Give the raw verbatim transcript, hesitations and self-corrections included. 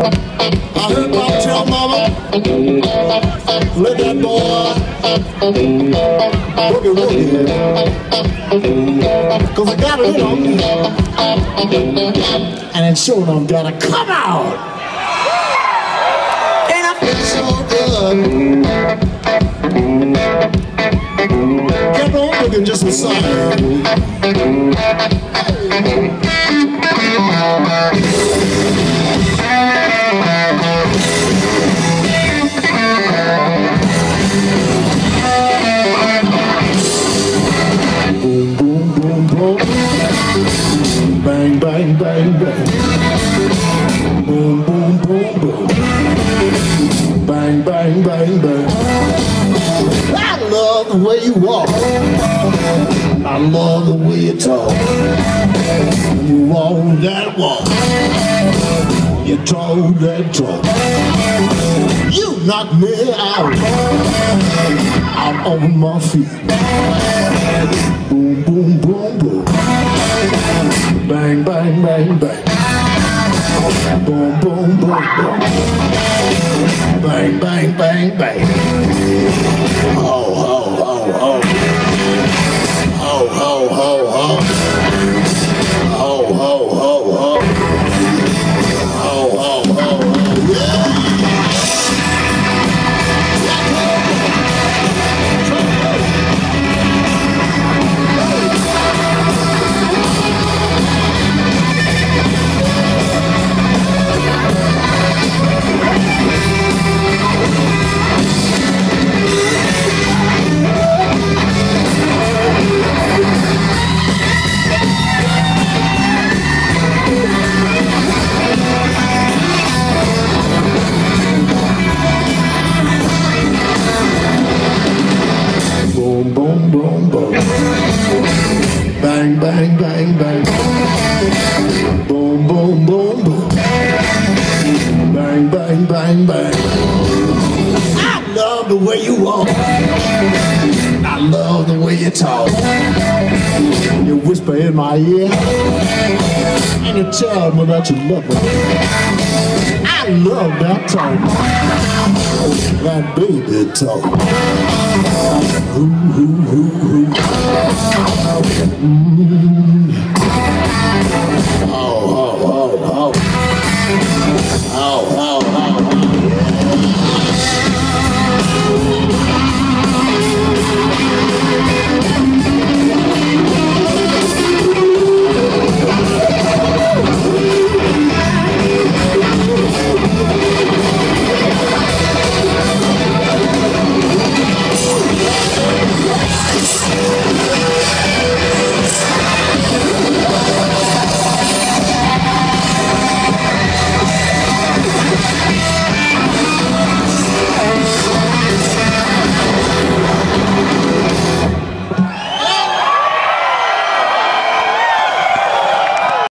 I heard Bob tell mama, let that boy boogie woogie, cause I got it in him, and it sure enough gotta come out. And I feel so good. Kept on looking just beside me. Boom, boom, boom, boom. Bang, bang, bang, bang. Boom, boom, boom, boom. Bang, bang, bang, bang. I love the way you walk. I love the way you talk. You walk that walk. You talk that talk. You knock me out. I'm on my feet. Boom, boom, boom, boom. Bang, bang, bang, bang. Boom, boom, boom, boom. Bang, bang, bang, bang. Oh, oh, oh, oh. Oh, oh, oh, oh. Oh, oh, oh, oh. Oh, oh, oh, oh. Yeah. Boom, boom, boom, boom. Bang, bang, bang, bang. Boom, boom, boom, boom. Bang, bang, bang, bang. I love the way you walk. I love the way you talk. You whisper in my ear and you tell me that you love me. I love that talk. That baby talk. Ooh, ooh, ooh, ooh. Mm-hmm.